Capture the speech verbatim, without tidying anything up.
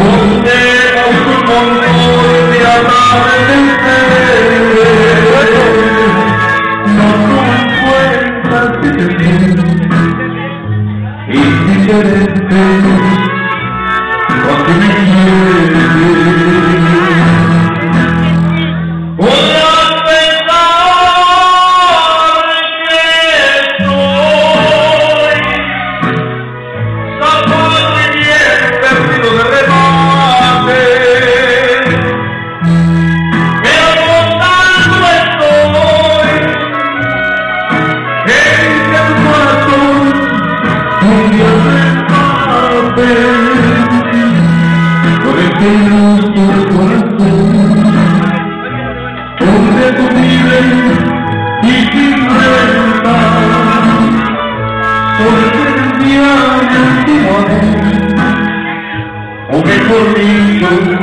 donde autocontrol de atardecer no tomo en cuenta que te siento indiferente porque me quieres. Podrás pensar que soy capaz de bien perdido de remate, pero contando estoy en que tu corazón un día se escape por el que nuestro corazón donde tú vives y sin renta porque el día de tu amor o mejor dicho